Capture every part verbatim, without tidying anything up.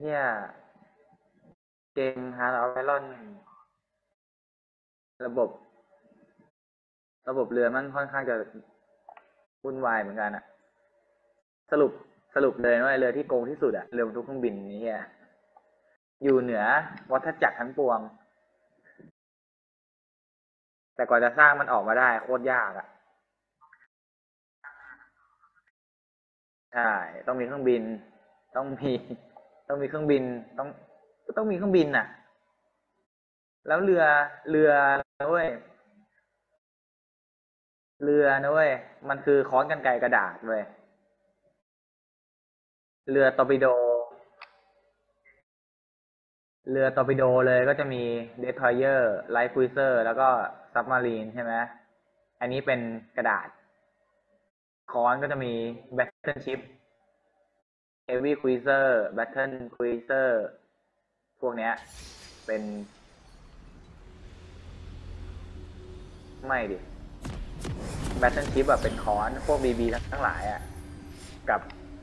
เนี่ยเกม Heart of Iron ระบบระบบเรือมันค่อนข้างจะวุ่นวายเหมือนกันอะสรุปสรุปเลยว่าเรือที่โกงที่สุดอะเรือบรรทุกเครื่องบินนี้เฮียอยู่เหนือวัฏจักรทั้งปวงแต่กว่าจะสร้างมันออกมาได้โคตรยากอะใช่ต้องมีเครื่องบินต้องมีต้องมีเครื่องบินต้องต้องมีเครื่องบินอะแล้วเรือเรือนะเว้ยเรือนะเว้ยมันคือค้อนกรรไกรกระดาษเว้ยเรือตอร์ปิโด เรือตอร์ปิโดเลยก็จะมีเดสทรอยเออร์ไลท์ครูเซอร์แล้วก็ซับมารีนใช่ไหมอันนี้เป็นกระดาษคอนก็จะมีแบทเทิลชิพเฮฟวี่ครูเซอร์แบทเทิลครูเซอร์พวกเนี้ยเป็นไม่ดิแบทเทิลชิพแบบเป็นคอนพวกบีบีทั้งหลายอ่ะกับ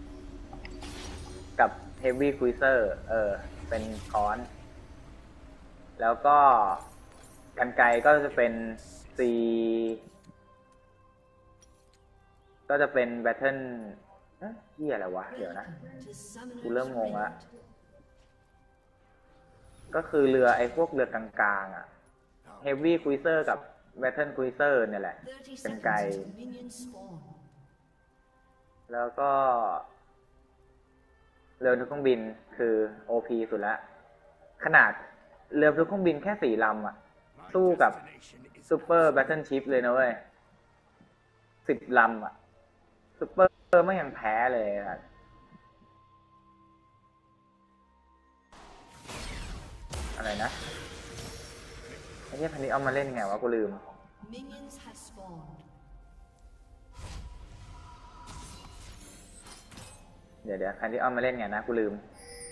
กับเฮฟวี่ครูเซอร์เออเป็นคอนแล้วก็กันไกรก็จะเป็นซีก็จะเป็นแบทเทิลที่อะไรวะเดี๋ยวนะกูเริ่มงงละก็คือเรือไอ้พวกเรือกลางๆอ่ะเฮฟวี่ครูเซอร์กับแบทเทิลครูเซอร์เนี่ยแหละเป็นไกลแล้วก็เรือทุกเครื่องบินคือ โอ พี สุดละขนาดเรือทุกเครื่องบินแค่สี่ลำอ่ะสู้กับซูเปอร์แบทเทิลชิพเลยนะเว้ยสิบลำอ่ะซูเปอร์ไม่ยังแพ้เลยอ่ะอะไรนะไอ้เหี้ยพันนี้เอามาเล่นไงวะกูลืมเดี๋ยวเดี๋ยวคันที่เอามาเล่นไงนะกูลืม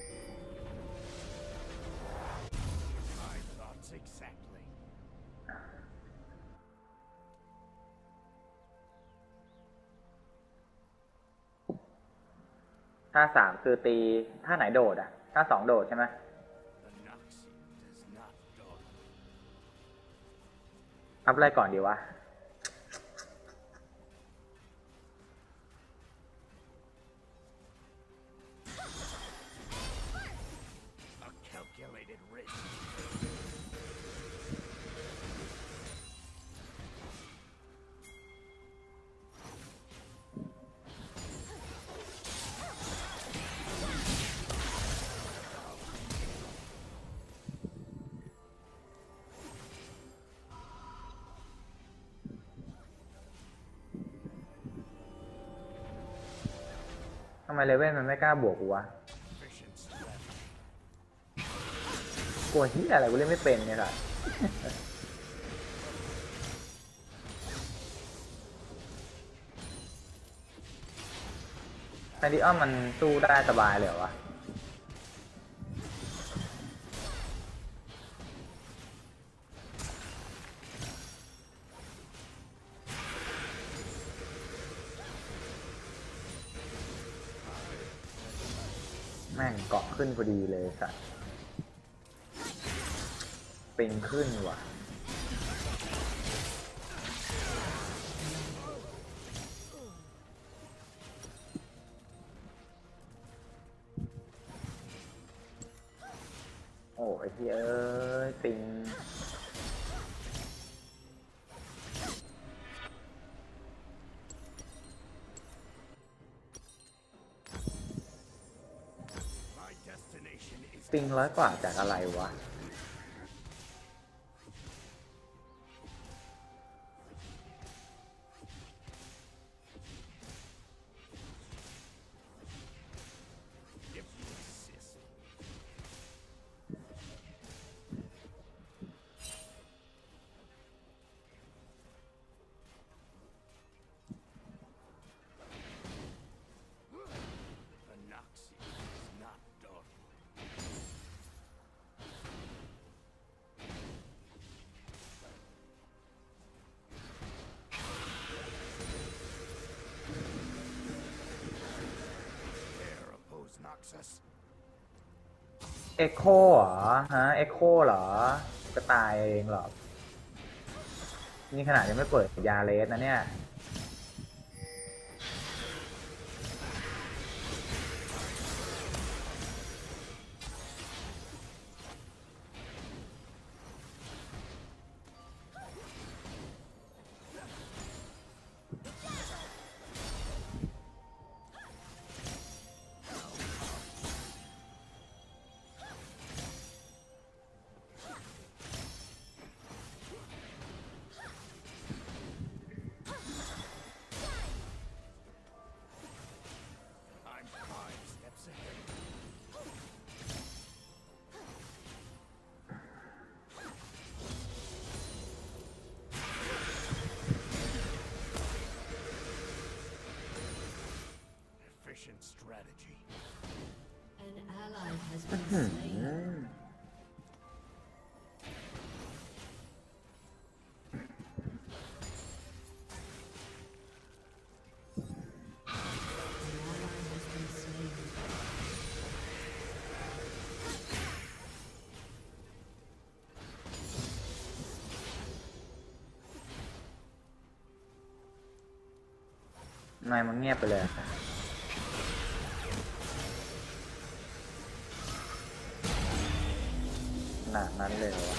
ท่าสามคือตีท่าไหนโดดอ่ะท่าสองโดดใช่ไหมอัพอะไรก่อนดีวะทำไมเลเว่นมันไม่กล้าบวกกูวะกลัวที่อะไรกูเล่นไม่เป็นเนี่ยค่ะไอดิออนมันสู้ได้สบายเลยวะแม่งเกาะขึ้นพอดีเลยสัตว์ปิงขึ้นว่ะโอ้ไอ้เหี้ยเอ้ยปิงปิงร้อยกว่าจากอะไรวะเอ็กโคเหรอฮะเอ็กโคเหรอจะตายเองเหรอนี่ขนาดยังไม่เปิดยาเลสนะเนี่ยนายมันเงียบไปเลยขนาดนั้นเลยวะ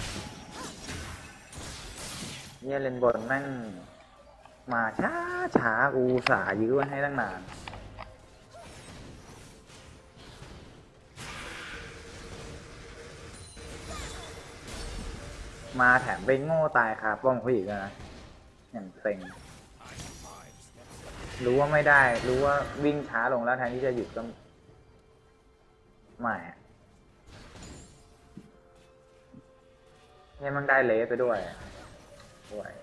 เนี่ยเลนบนแม่งมาช้าช้าอูสายื้อไว้ให้ตั้งนานมาแถมไปโง่ตายคาป้อมเขาอีกนะอย่างเซ็งรู้ว่าไม่ได้รู้ว่าวิ่งช้าลงแล้วแทนที่จะหยุดก็ไม่เนี่ยมันได้เลสไปด้วยด้วย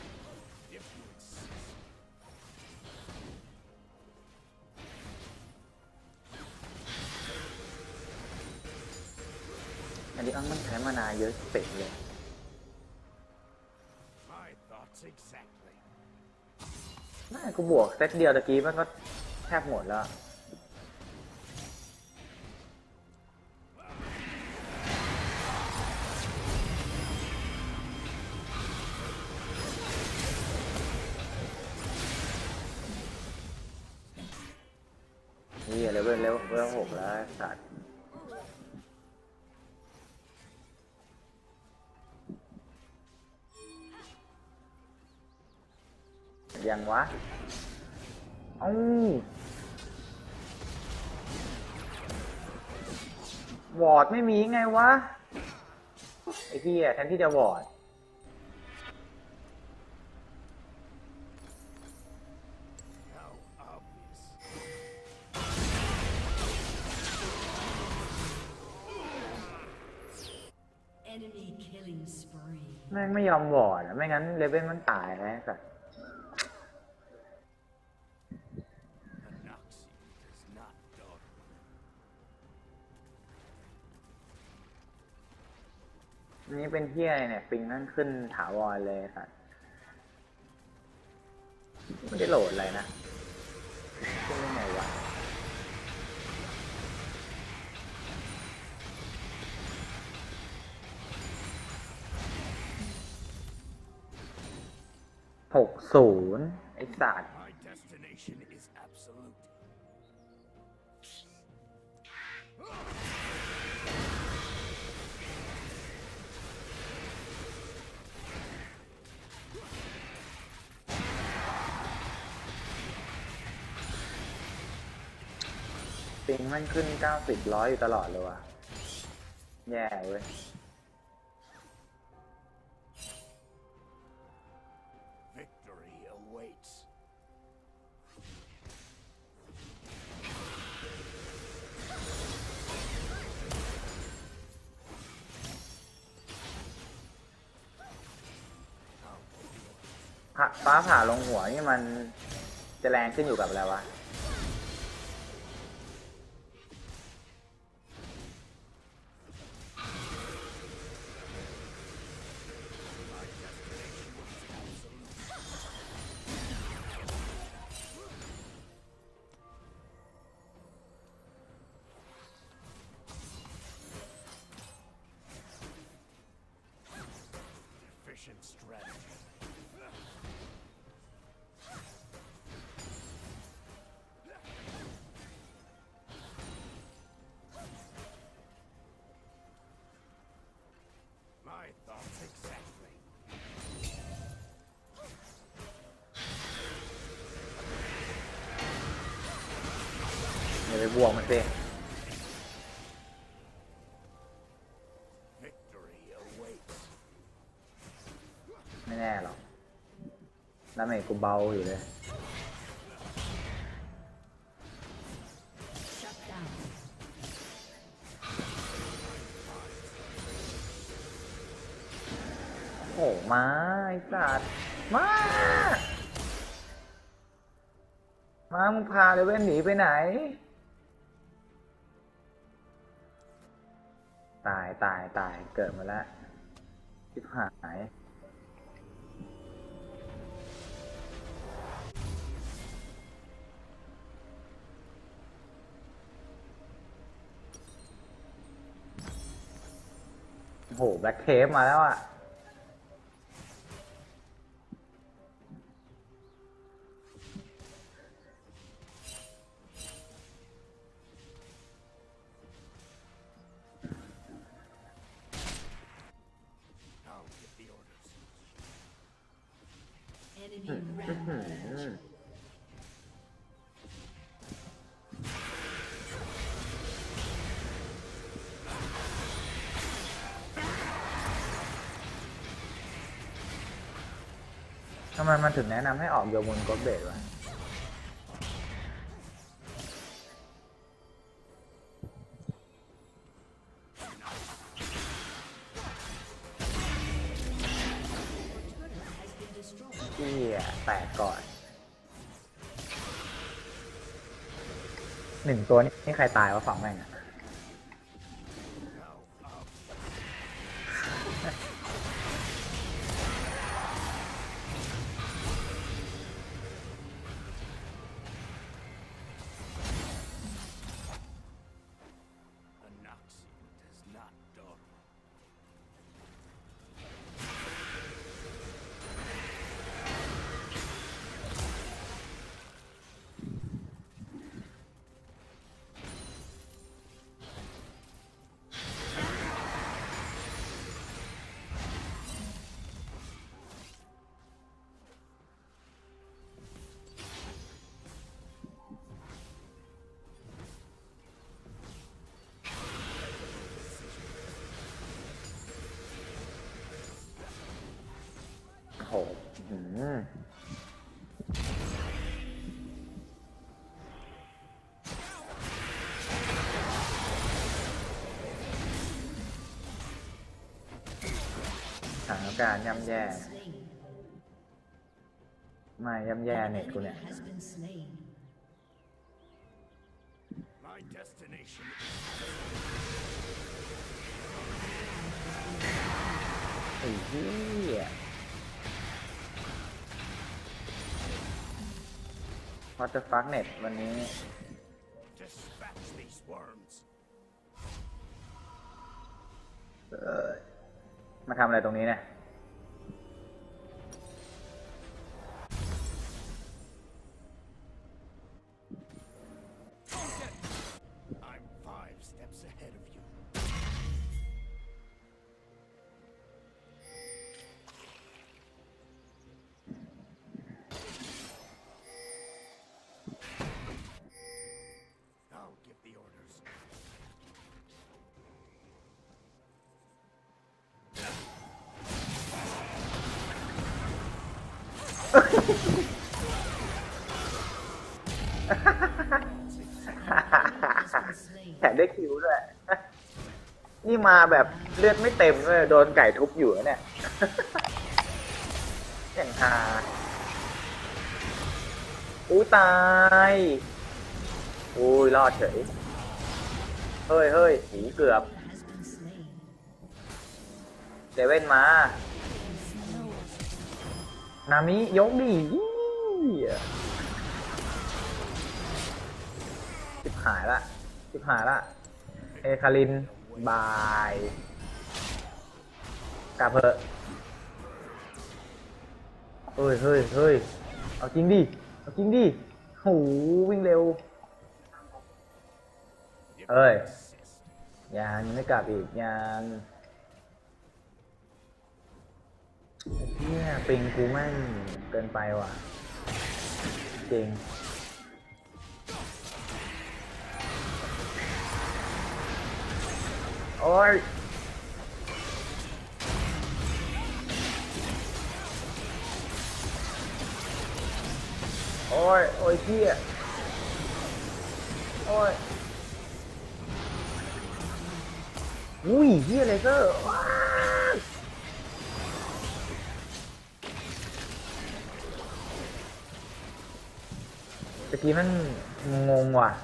อันนี้อังมันใช้มานานเยอะเต็มเลยน่ากูบวกเซตเดียวตะกี้มันก็แทบหมดแล้วนี่เลเวลเลเวลเลเวลหกแล้วสัตว์ยังวะเอ้าวอร์ดไม่มีไงวะไอ้พี่แทนที่จะวอร์ดแม่งไม่ยอมวอร์ดไม่งั้นเลเวลมันตายแล้วสัตว์นี่เป็นเที่ยอะไรเนี่ยปิงนั่นขึ้นถาวรเลยสัตว์ไม่ได้โหลดอะไรนะขึ้นได้ไงวะหกศูนย์ไอ้สัตว์ปิงมันขึ้นเก้าสิบร้อยอยู่ตลอดเลยว่ะแย่เว้ยฟ้าผ่าลงหัวนี่มันจะแรงขึ้นอยู่กับอะไรวะอย่าไปบวกมันสิไม่แน่หรอกดาเมจกูเบาอยู่เลยโอ้มาไอ้สัตว์มามามึงพาเลเว่นหนีไปไหนตายตายตายเกิดมาแล้วชิบหายโอ้โหแบล็คเทปมาแล้วอ่ะทำไมมันถึงแนะนำให้ออกโยมุนกดเบสวะเหี้ยแตกก่อนหนึ่งตัวนี้นี่ใครตายวะฝั่งแม่งอะโอ้โหสถานการณ์ย่ำแย่ไม่ย่ำแย่เน็ตกูเนี่ยไอ้เหี้ยWhat the fuck เน็ตวันนี้มาทำอะไรตรงนี้เนี่ยแถมได้คิวด้วยนี่มาแบบเลือดไม่เต็มเลยโดนไก่ทุบอยู่เนี่ยอย่างฮาอู้ตายอุ้ยรอดเฉยเฮ้ยเฮ้ยหนีเกือบเซเว่นมานามิยกดิชิบหายละชิบหายละเอคารินบายกลับเพอะเฮ้ยเฮ้ยเฮ้ยเอาจริงดิเอาจริงดิโหวิ่งเร็วเอ้ยยังยังไม่กลับอีกยังเนี่ยปิงกูแม่งเกินไปว่ะจริงโอ้ยโอ้ยโอ้ยเหี้ยโอ้ยอุ้ยเหี้ยเลเซอร์ว้าตะกี้มันงงว่ะ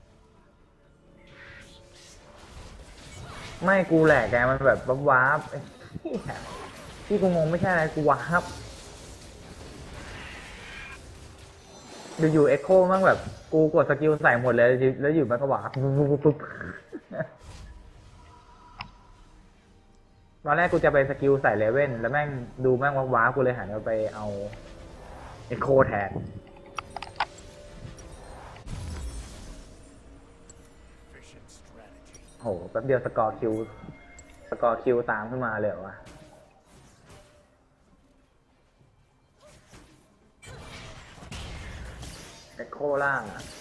ไม่กูแหลกแกมันแบบวาร์ปที่กูงงไม่ใช่อะไรกูวาร์ปอยู่ๆเอ็กโคมั่งแบบกูกดสกิลใส่หมดเลยแล้วอยู่มันก็วาร์ปปุ๊บตอนแรกกูจะไปสกิลใส่เลเว่นแล้วแม่งดูแม่งว้าวกูเลยหันไปเอาเอ็กโคแทนโหแป๊บเดียวสกอร์คิวสกอร์คิวตามขึ้นมาเลยวะเอ็กโคล่างอ่ะ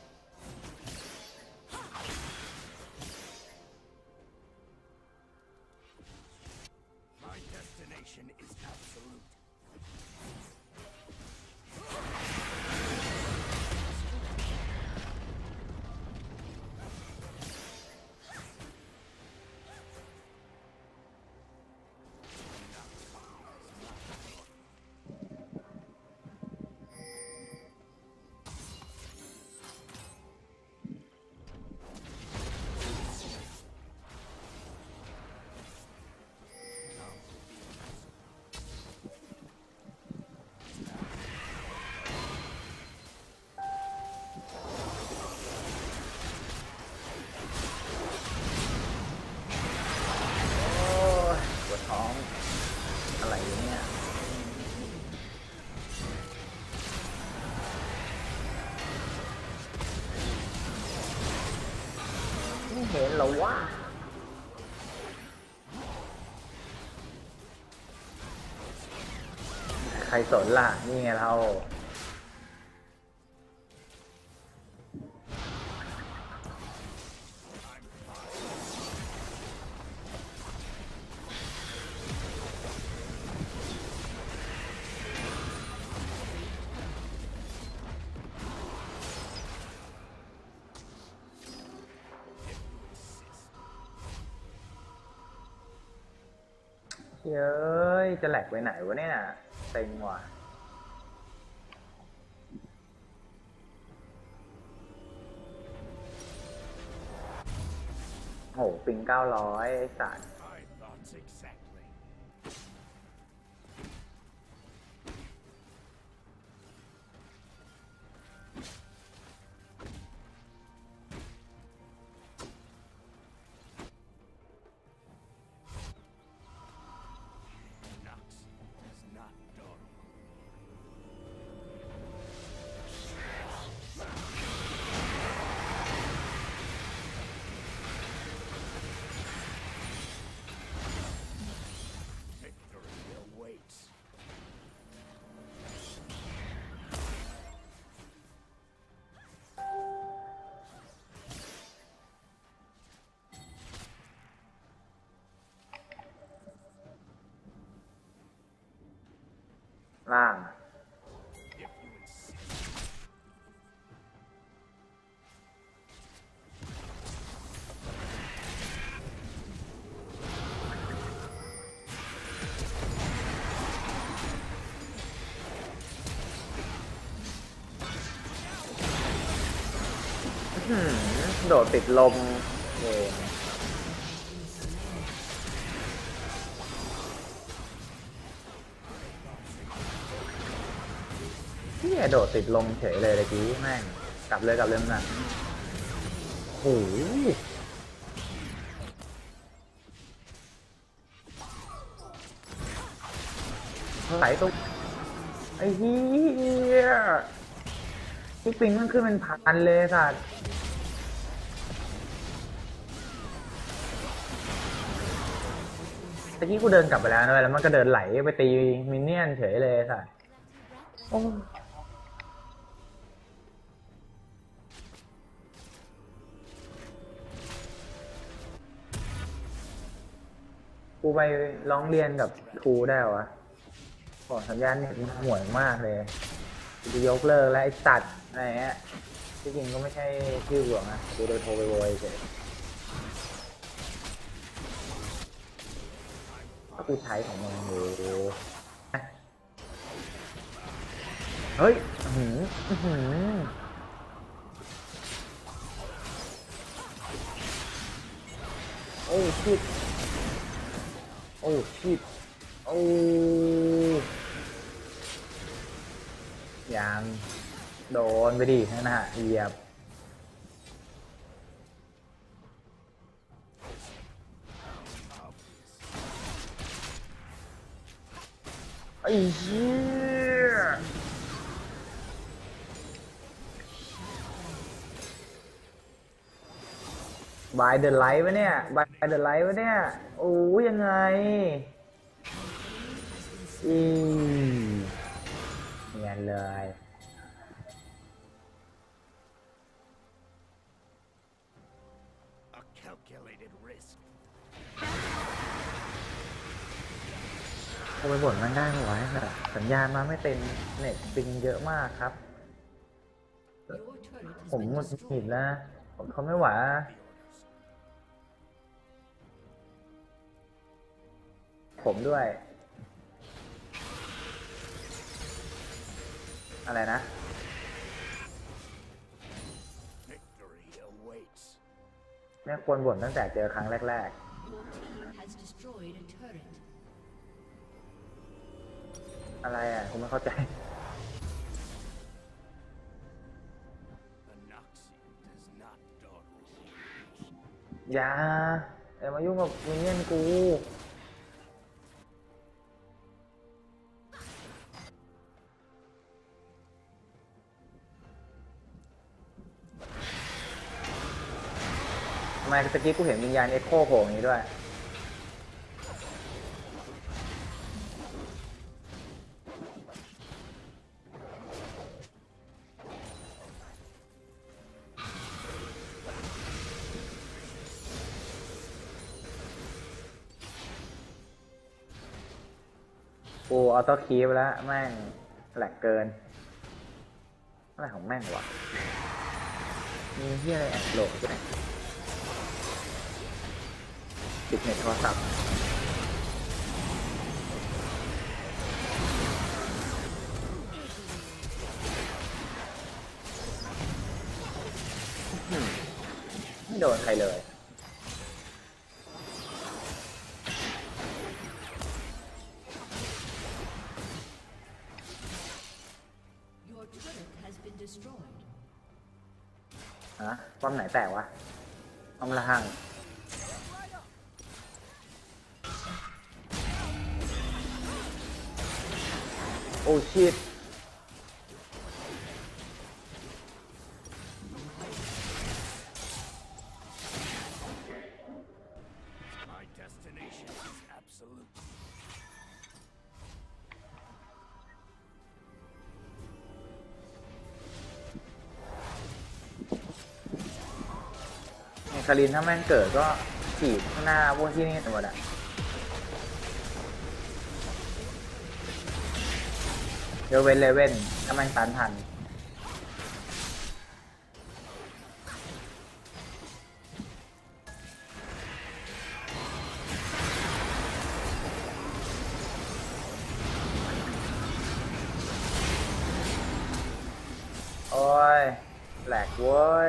เห็นแล้วว่าใครสนล่ะนี่ไงเราเย้ยจะแหลกไปไหนวะเนี่ยเต็งว่ะโหปิงเก้าร้อยไอ้สัตว์ล่างโดดติดลมเองที่โดดติดลมเฉยเลยเมื่อกี้แม่งกลับเลยกลับเลยมันโอ้โหไหลตรงไอ้เหี้ยที่ปิงมันขึ้นเป็นพันเลยสัตว์ตะกี้กูเดินกลับไปแล้วนะแล้วมันก็เดินไหลไปตีมินเนี่ยนเฉยเลยสัตว์โอ้กูไปร้องเรียนกับครูได้วะขอสัญญาณเน็ตมันห่วยมากเลยจะยกเลิกแล้วไอ้สัตว์อะไรเงี้ยที่จริงก็ไม่ใช่ชื่อหลวงนะกูโดนโทรไปโวยเฉยก็กูใช้ของมึงอยู่เฮ้ยหืมหืมโอ้ชิดโอ้ชิดโอ้ยังโดนไปดินั่นนะเหยียบไอ้เหี้ยบายเดอะไลท์วะเนี่ยบายเดอะไลท์วะเนี่ยโอ้ยยังไงอีเงียนเลยโทรไปบ่นมันได้ไหมวะแบบสัญญาณมาไม่เต็มเน็ตปิงเยอะมากครับผมหงุดหงิดแล้วผมเขาไม่ไหวผมด้วยอะไรนะแม่ควรบ่นตั้งแต่เจอครั้งแรกๆอะไรอ่ะผมไม่เข้าใจอย่าอย่ามายุ่งกับมินเนี่ยนกูทำไมตะกี้กูเห็นวิญญาณเอ็กโคโผล่อย่างนี้ด้วยกูออโต้คีปแล้วแม่งแหลกเกินอะไรของแม่งวะมีที่อะไรแอบโหลดด้วยปิดเน็ตโทรศัพท์ไม่โดนใครเลยฮะป้อมไหนแตกวะป้อมละหังโอ้ชิตคารินถ้าแม่งเกิดก็ฉีดข้างหน้าพวกที่นี่หมดอะเดี๋ยวเวนเลเว่นถ้าแม่งตันทันโอ้ยแหลกเว้ย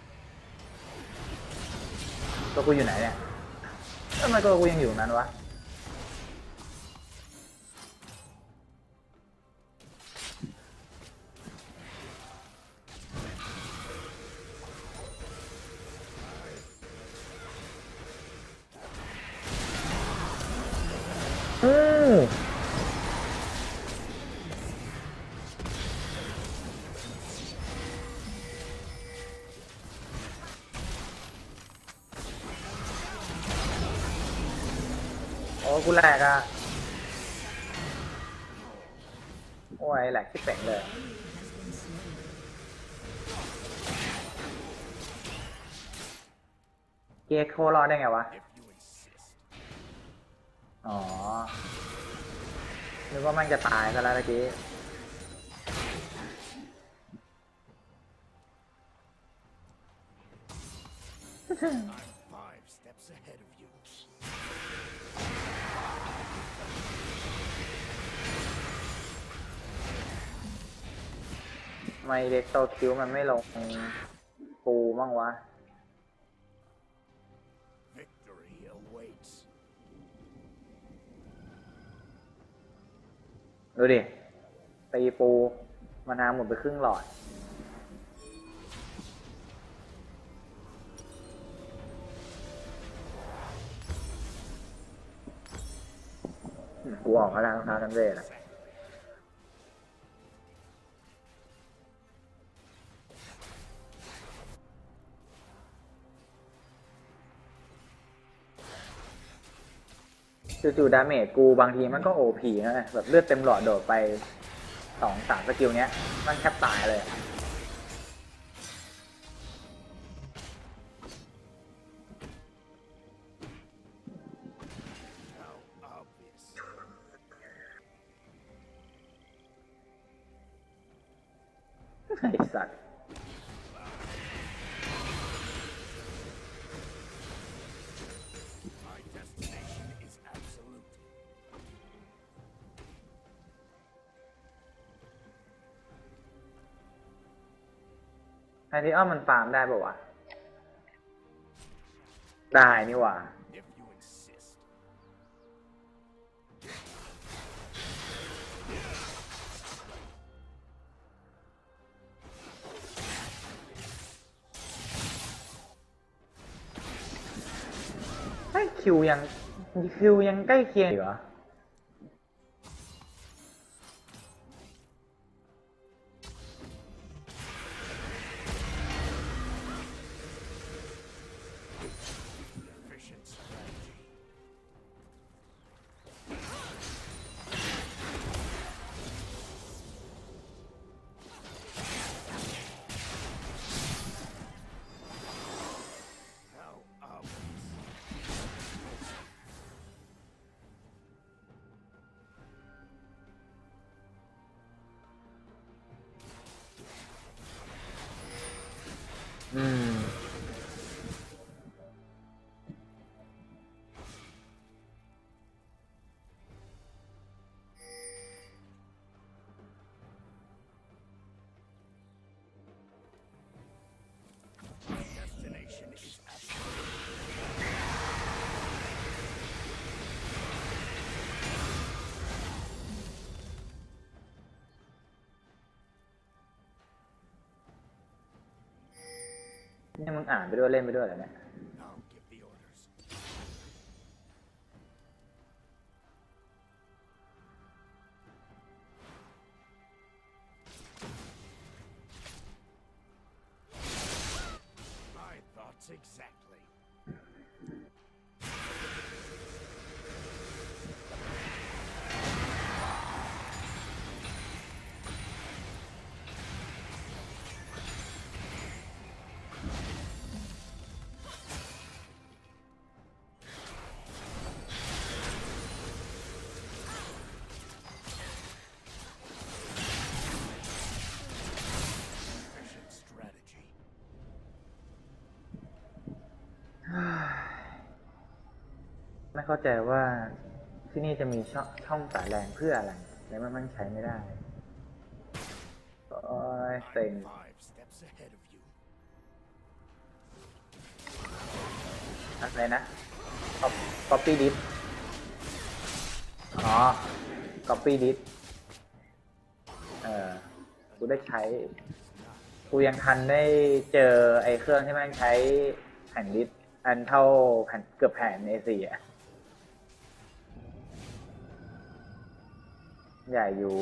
ตัวกูอยู่ไหนเนี่ยทำไมตัวกูยังอยู่นั้นวะอืมกูแหลกอ่ะโอ้ยแหลกที่เป่งเลยเกโครอดได้ไงวะอ๋อนึกว่ามันจะตายซะแล้วเมื่อกี้ทำไมเด็กโตคิวมันไม่ลงปูมั่งวะดูดิตีปูมานาหมดไปครึ่งหลอดกูออกแล้วรองเท้าทั้งเวทอะจู่ๆดาเมจกูบางทีมันก็โอพีนะแบบเลือดเต็มหลอดโดดไปสองสามสกิลเนี้ยมันแทบตายเลยไอ้สัตว์ไฮทิออมมันฟาร์มได้ป่าวะได้นี่หว่าไอ้คิวยังคิวยังใกล้เคียงอยู่เหรออืมนี่มึงอ่านไปด้วยเล่นไปด้วยเหรอเนี่ยไม่เข้าใจว่าที่นี่จะมีช่องช่องสายแรงเพื่ออะไรแล้วมันใช้ไม่ได้โอ้ยเซ็งอะไรนะ copy disk อ๋อ copy disk เออกูได้ใช้กูยังทันได้เจอไอ้เครื่องที่มันใช้แผ่นดิสอันเท่าแผ่นเกือบแผ่น เอ สี่ อ่ะใหญ่อยู่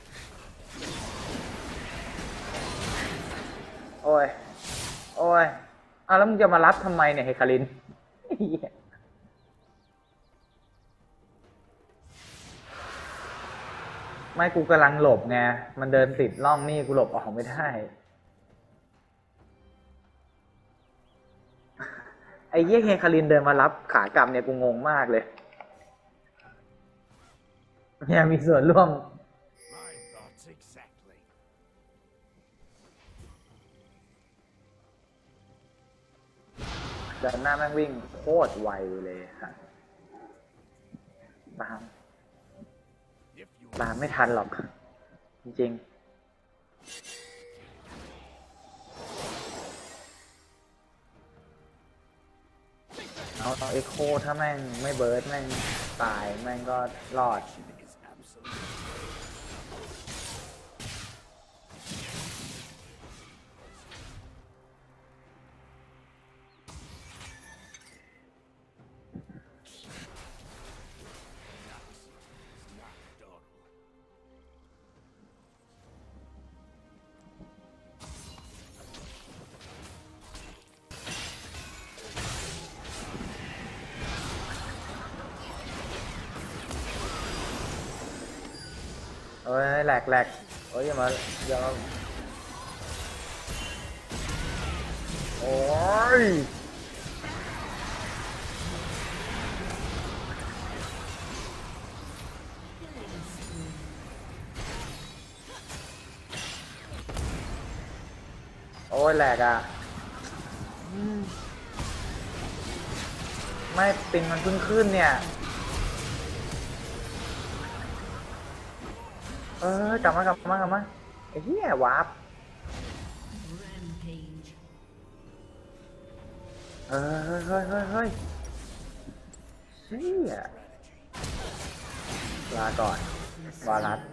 โอ้ยโอ้ยอ้าวแล้วมึงจะมารับทำไมเนี่ยเฮคารินไม่กูกำลังหลบไงมันเดินติดร่องนี่กูหลบออกไม่ได้ไอ้เยี่ยเฮคารินเดินมารับขากลับเนี่ยกูงงมากเลยเนี่ยมีส่วนร่วมเดินหน้าแม่งวิ่งโคตรไวเลยฮะตามตามไม่ทันหรอกจริงๆเอาเอาเอ็กโคถ้าแม่งไม่เบิร์ดแม่งตายแม่งก็รอดเอ้ยแหลกแหลกโอ้ยอย่ามาอย่ามาโอ้ยโอ้ยแหลกอ่ะไม่ปิงมันเพิ่งขึ้นเนี่ยเออกลับมากลับมากลับมาไอ้เหี้ยวาร์ปเออเฮ้ยเฮ้ยเฮ้ยเฮ้ยเชี่ยลาก่อนวารัส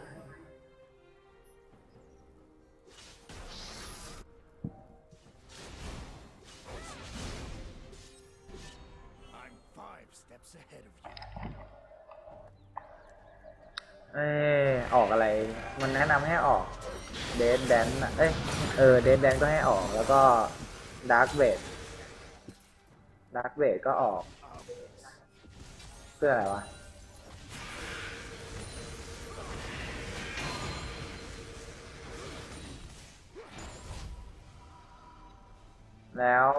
เออออกอะไรมันแนะนำให้ออกเดดแดนอ่ะเอ้ยเออเดดแดนก็ให้ออกแล้วก็ดาร์กเวทดาร์กเวทก็ออกเพื่ออะไรวะแล้ว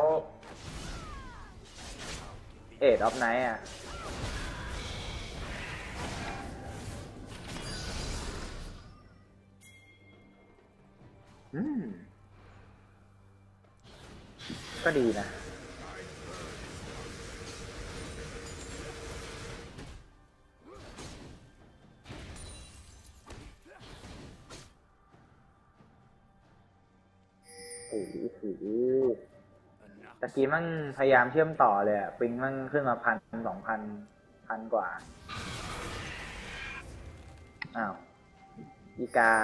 เอ็ดออฟไนท์อ่ะอืมก็ดีนะโอ้โหตะกี้มั่งพยายามเชื่อมต่อเลยอะปิงมั่งขึ้นมาพันสองพันพันกว่าอ้าวอีกา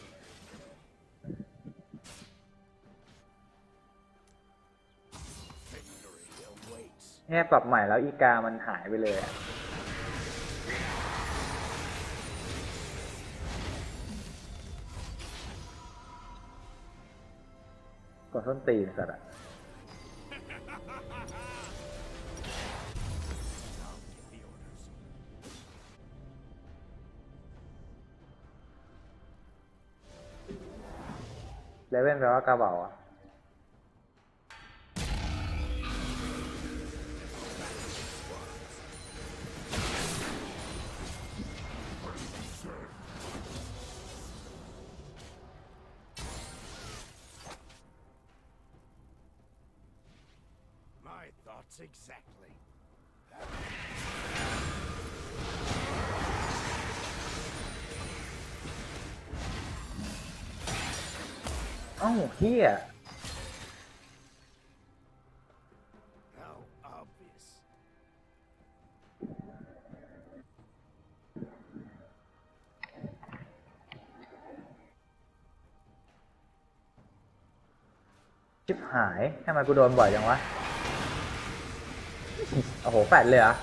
แค่ปรับใหม่แล้วอีกามันหายไปเลยอะกดส้นตีนสัตว์อะเลเว่นแปลว่ากระเป๋าอะเอ้าเฮียชิบหายทำไมกูโดนบ่อยจังวะโอ้โหแปดเลยเหรอ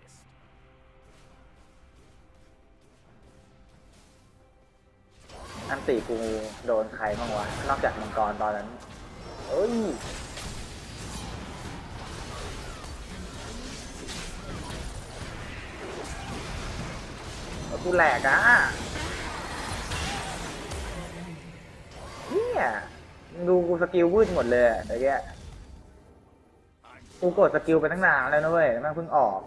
อันนติกูโดนใครบ้างวะนอกจากมังกรตอนนั้นเอ้ยกูแหลกอ่ะเนี่ยดูกูสกิลวืดหมดเลยแต่แกกูกดสกิลไปตั้งนานแล้วนะเว้ยแม่งเพิ่งออก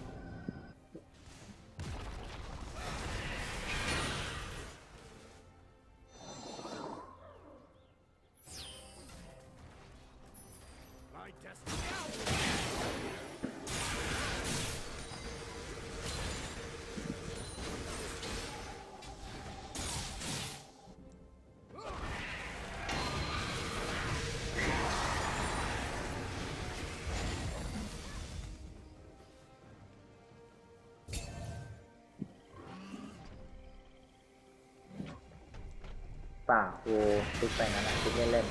เปล่ากูติดไปงั้นนะติดเล่น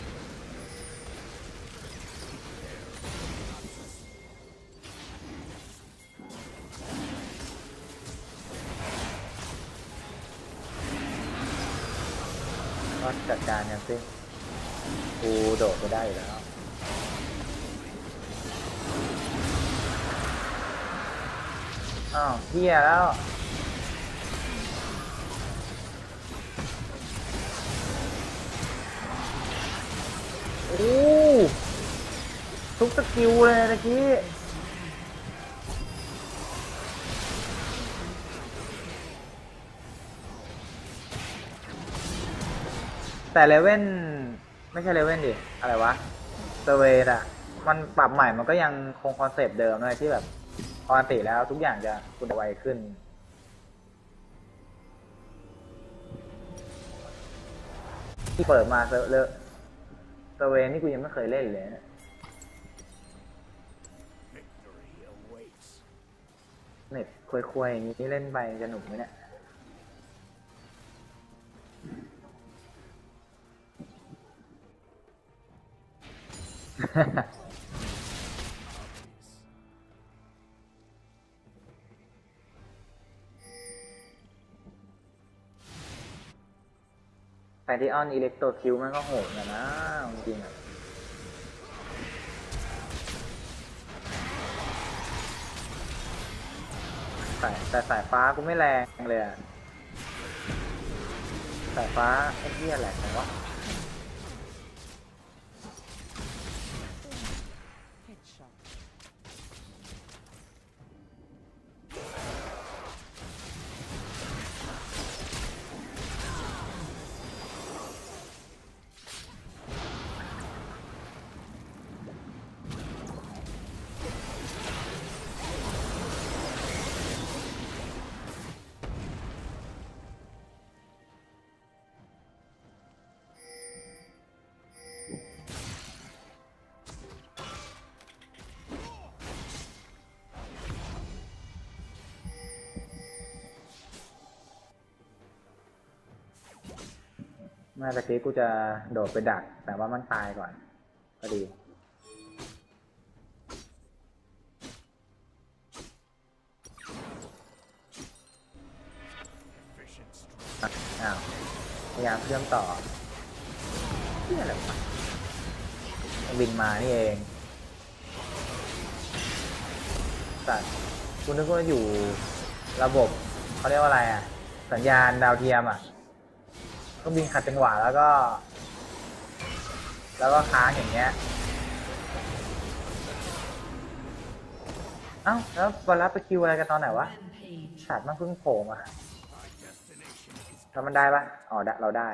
ๆก็จัดการกันสิกูโดดไปได้อยู่แล้วอ้าวเฮียแล้วโอ้ทุกสกิลเลยตะกี้แต่เลเว่นไม่ใช่เลเว่นดิอะไรวะเซเวดอะมันปรับใหม่มันก็ยังคงคอนเซปต์เดิมเลยที่แบบปกติแล้วทุกอย่างจะคุณไวขึ้นที่เปิดมาเซเลเซเวนี่กูยังไม่เคยเล่นเลยเน็ตคุยๆอย่างนี้เล่นไปจะหนุกไหมเนี่ยไพทีออนอิเล็กโตรคิวมันก็โหดนะนะจริงๆอ่ะแต่แต่สายฟ้ากูไม่แรงเลยอ่ะสายฟ้าไอ้เหี้ยแหลกแต่ว่า เมื่อกี้กูจะโดดไปดักแต่ว่ามันตายก่อนก็ดีอ้าวพยายามเชื่อมต่อนี่อะไรวะบินมานี่เองสัตว์คุณนึกว่าอยู่ระบบเขาเรียกว่าอะไรอ่ะสัญญาณดาวเทียมอ่ะก็บินขัดจังหวะแล้วก็แล้วก็ค้างอย่างเงี้ยเอ้าแล้ววันรับไปคิวอะไรกันตอนไหนวะฉาดมันเพิ่งโผล่มาแล้วมันได้ปะอ๋อเราได้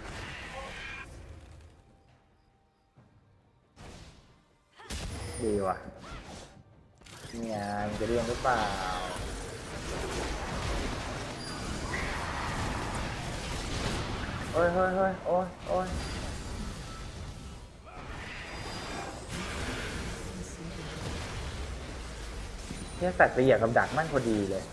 ดีว่ะเนี่ยมันจะเรียงหรือเปล่าโอ้ยเฮ้ยเฮ้ยโอ้ยโอ้ยแค่สัตว์ไปเหยียบกับดักมันพอดีเลย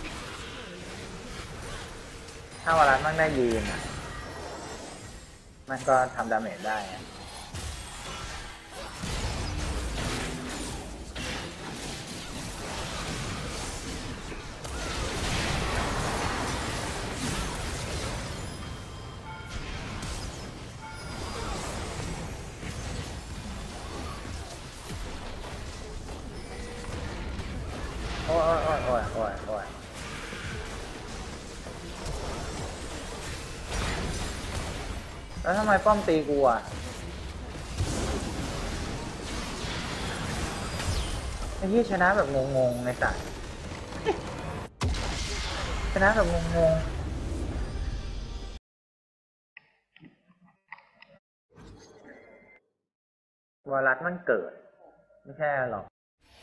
ถ้าวันนั้นมันได้ยืนอ่ะมันก็ทำดาเมจได้ไงโอ้ยโอ้ยโอ้ยโอ้ยโอ้ยแล้วทำไมป้อมตีกูอ่ะไอ้ที่ชนะแบบงงๆในสัตว์ชนะแบบงงๆวารัสมันเกิดไม่ใช่หรอก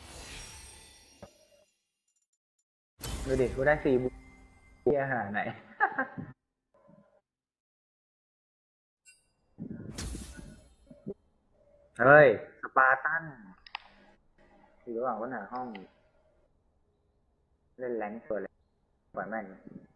ดูดิกูได้สี่บุที่อาหารไหนเฮ้ยสปาร์ตันอยู่ระหว่างค้นหาห้องเล่นแรงค์เปิดเลยปล่อยแม่ง